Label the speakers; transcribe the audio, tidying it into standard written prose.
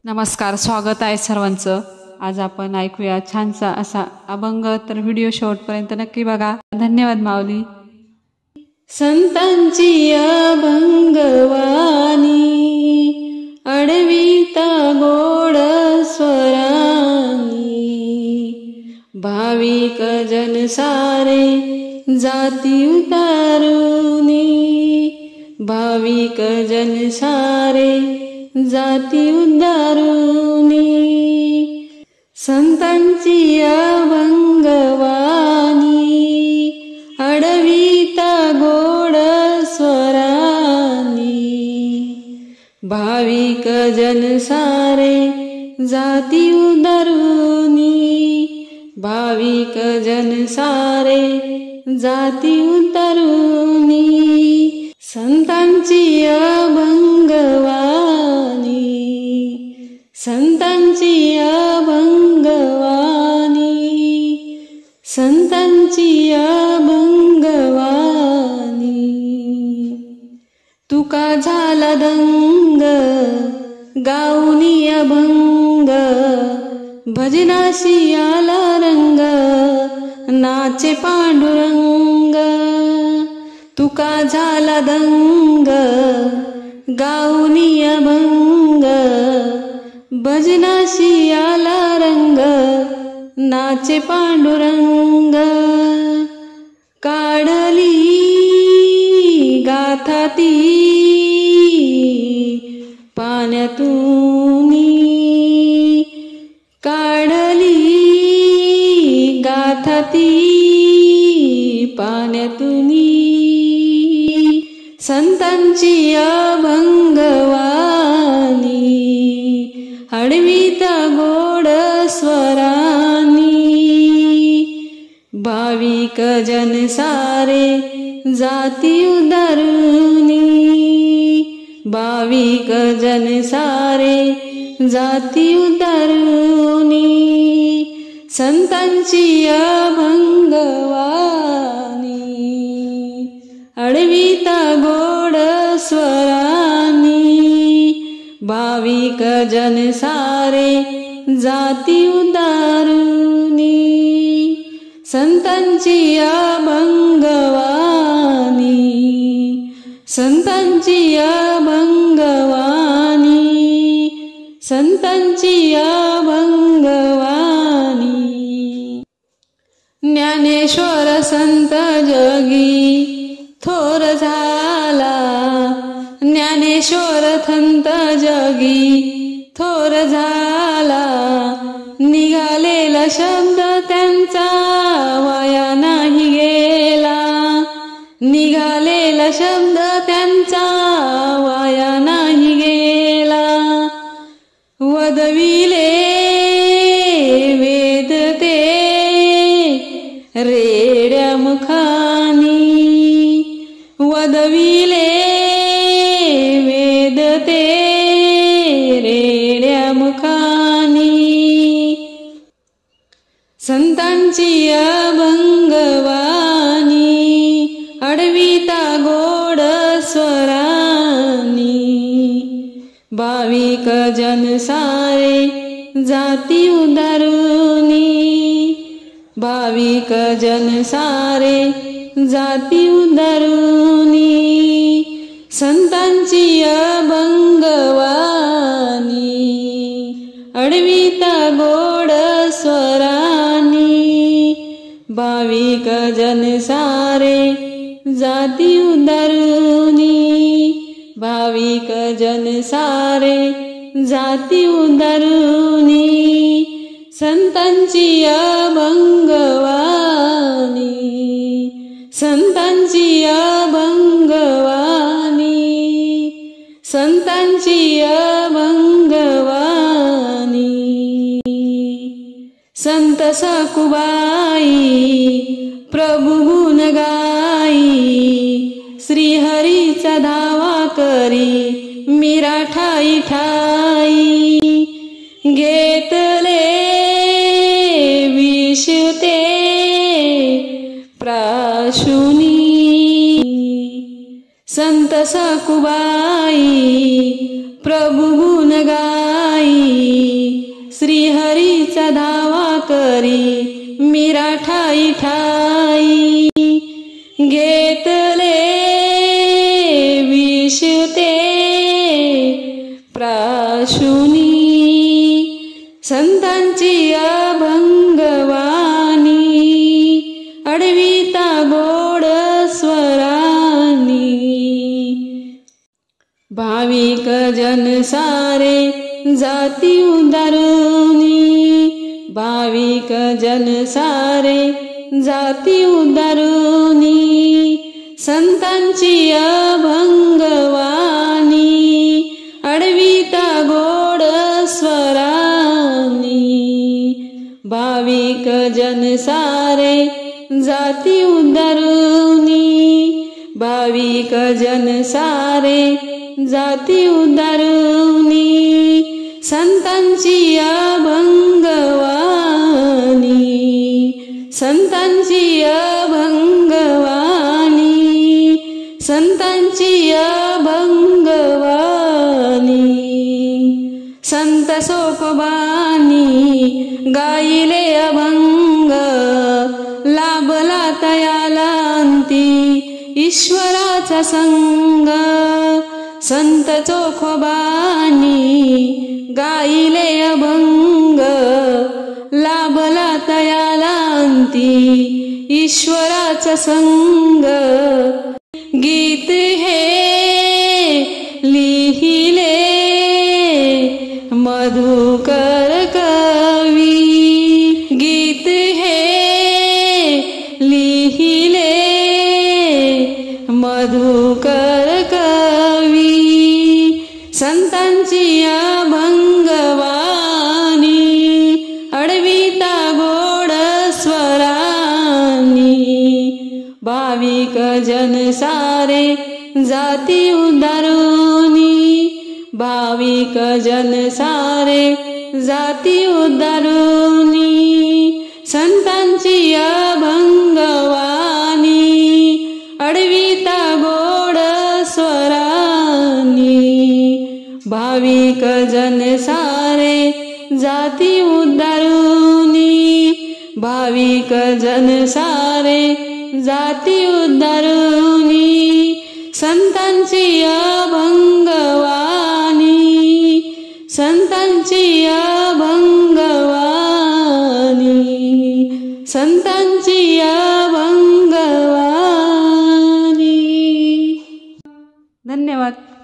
Speaker 1: नमस्कार, स्वागत आहे सर्वांचं। आज आपण ऐकूया छानसा असा अभंग, तर व्हिडिओ शेवटपर्यंत नक्की बघा। धन्यवाद माऊली।
Speaker 2: संतांची अभंगवाणी अडविता गोड स्वरानी, भाविक जन सारे जाती उतारुनी, भाविक जन सारे जाती उद्धारुनी। संतांची अभंगवाणी अडविता गोड स्वरानी, भाविक जन सारे जाती उद्धारुनी, भाविक जन सारे जाती उद्धारुनी। संतांची अभंगवाणी, संतांची अभंगवाणी, संतांची अभंगवाणी। तुका झाला दंग गाऊनी अभंग, भजनाशी आला रंग नाचे पांडुरंग। तुका झाला दंग गाऊनी अभंग, भजनाशी आला रंग नाचे पांडुरंग। काढली गाथा ती पाण्यातूनी, काढली गाथा ती पाण्यातूनी। संतांची अभंगवाणी अडविता गोड स्वरानी, भाविक जन सारे जाती उद्धारुनी, भाविक जन सारे जाती उद्धारुनी। संतांची अभंगवाणी अडविता गोड स्वरानी, भाविक जन सारे जाती उद्धारुनी। संतांची अभंगवाणी, संतांची अभंगवाणी, संतांची अभंगवाणी। ज्ञानेश्वर संत जगी थोर झाला, ज्ञानेश्वर संत जगी थोर झाला, निघालेला शब्द त्यांचा वाया नाही गेला, निघालेला शब्द त्यांचा वाया नाही गेला। वदविले वेद ते रेड्या मुखानी, वदविले वेद ते रेड्या मुखानी। संतांची अभंगवाणी अडविता गोड स्वरानी, भाविक जन सारे जाती उद्धारुनी, भाविक जन सारे जाती उद्धारुनी। संतांची अभंगवाणी अडविता गोड स्वरानी, भाविक जन सारे जाती उद्धारुनी, भाविक जन सारे जाती उद्धारुनी। संतांची अभंगवाणी, संतांची अभंगवाणी, संतांची अभंगवाणी। संत सखुबाई प्रभु गुण गाई, श्री हरीचा धावा करी मीरा ठाई ठाई। घेतले विष ते प्राशुनी, संत सखुबाई प्रभु गुण गाई श्रीहरीचा धावा करी मीरा ठाई ठाई घेतले विष ते प्राशुनी संतांची अभंगवाणी अडविता गोड स्वरानी भाविक जन सारे जाती उदारुनी भाविक जन सारे जाती उदारुनी संतांची अभंगवाणी अडविता गोड स्वरानी भाविक जन सारे जाती उदारुनी भाविक जन सारे जाती उदारुनी संतांची अभंगवाणी संतांची अभंगवाणी संतांची अभंगवाणी संत सोकोबानी गायिले अभंग लाभला तयाला अंती ईश्वराचा संग संत चोखोबानी गायिले अभंग लाभला तयाला अंती ईश्वराचा संग गीत हे लिहिले मधुकर कवी गीत हे लिहिले मधुकर कवी संतांची अभंगवाणी अडविता गोड स्वरानी भाविक जन सारे जाती उदारुनी भाविक जन सारे जाती उदारुनी संतांची अभंगवाणी अडविता गोड स्वरानी भाविक जन सारे जाती उदारुनी भाविक जन सारे जाती उदारुनी संतांची अभंगवाणी संतांची अभंगवाणी संतांची अभंगवाणी।
Speaker 1: धन्यवाद।